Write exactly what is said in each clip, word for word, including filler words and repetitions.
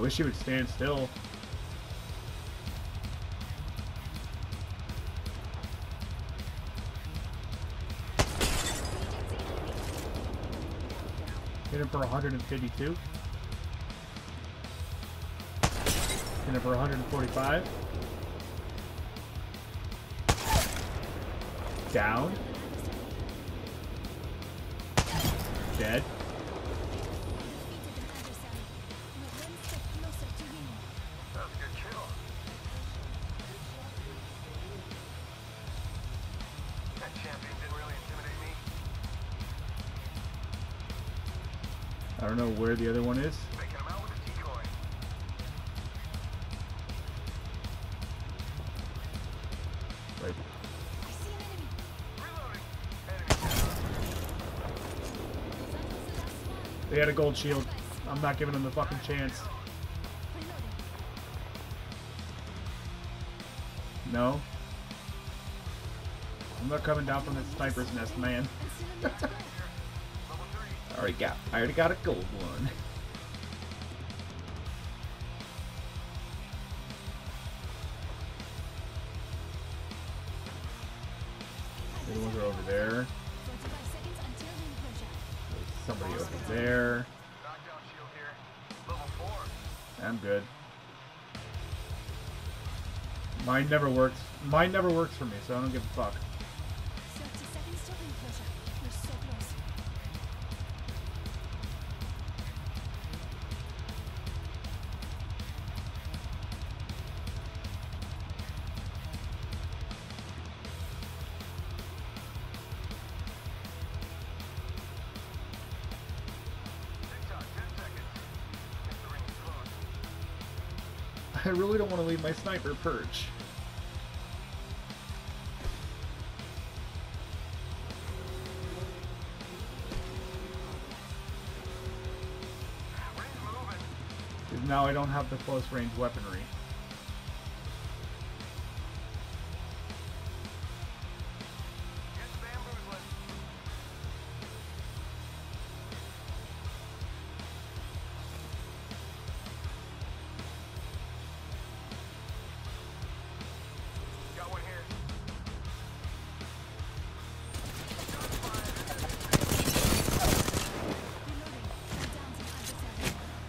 wish he would stand still. Hit him for one hundred fifty-two. Hit him for one hundred forty-five. Down. Dead. That was a good kill. That champion didn't really intimidate me. I don't know where the other one is. Making him out with a decoy. Right. I see an enemy. Reloading. Enemy down. They had a gold shield. I'm not giving them the fucking chance. No. I'm not coming down from the sniper's nest, man. Level three. I already got I already got a gold one. The ones are over there. forty-five seconds until the enclosure. There's somebody over there. Knockdown shield here. Level four. I'm good. Mine never works. Mine never works for me, so I don't give a fuck. thirty seconds till the enclosure. We're so close. TikTok, ten seconds. If the ring is closed. I really don't want to leave my sniper perch. Ring's moving. Because now I don't have the close range weaponry. It's bamboozling. Got one here. Reloading. Down some adversary.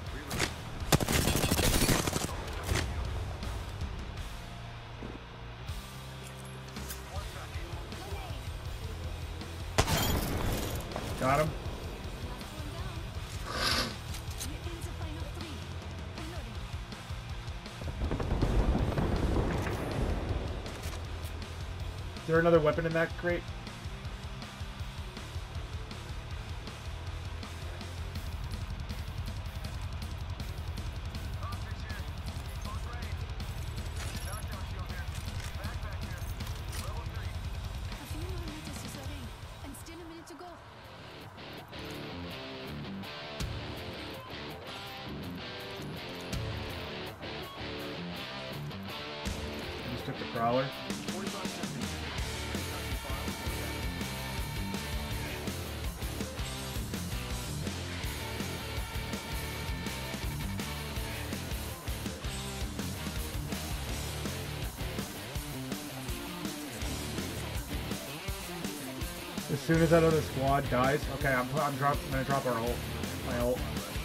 One second. Grenade. Got him. Last one down. We're into final three. Reloading. Is there another weapon in that crate? Optics here. Close range. Knockdown shield here. Backpack here. Level three. A few more meters to the ring, and still a minute to go. I just took the crawler. forty-five seconds. As soon as that other squad dies, okay, I'm I'm, drop, I'm gonna drop our ult. My ult.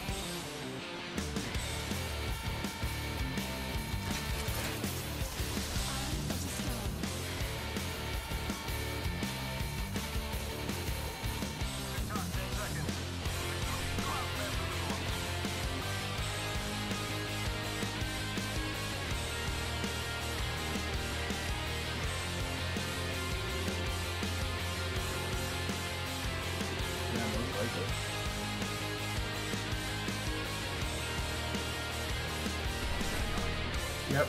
TikTok, ten seconds. Yeah, most likely. Yep.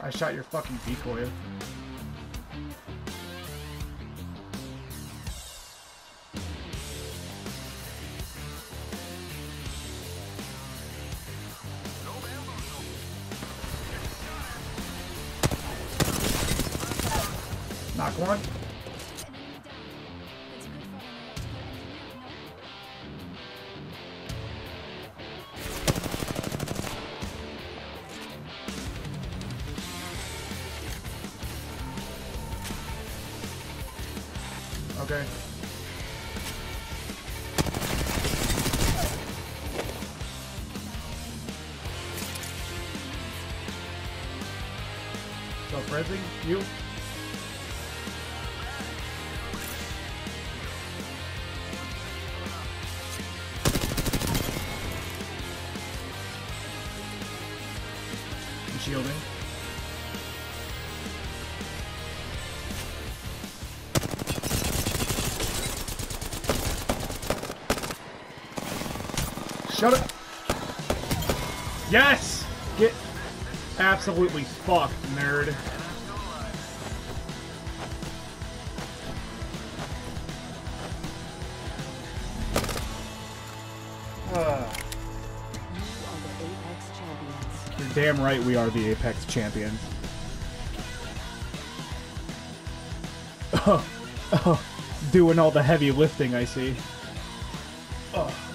I shot your fucking decoy. Knock one. Okay. So, Frizzy, you? I'm shielding. Shut it! Yes! Get absolutely fucked, nerd. Uh. You're damn right we are the Apex champions. Oh, oh, doing all the heavy lifting, I see. Oh.